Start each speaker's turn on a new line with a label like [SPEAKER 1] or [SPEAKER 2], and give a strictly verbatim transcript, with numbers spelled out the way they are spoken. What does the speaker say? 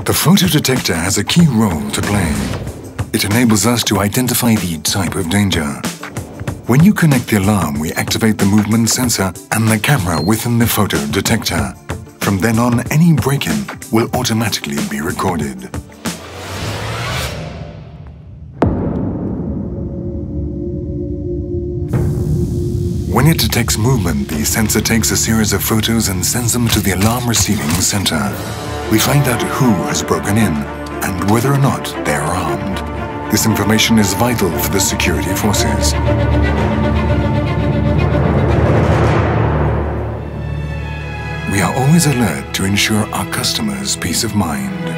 [SPEAKER 1] The photo detector has a key role to play. It enables us to identify the type of danger. When you connect the alarm, we activate the movement sensor and the camera within the photo detector. From then on, any break-in will automatically be recorded. When it detects movement, the sensor takes a series of photos and sends them to the alarm receiving center. We find out who has broken in and whether or not they are armed. This information is vital for the security forces. We are always alert to ensure our customers' peace of mind.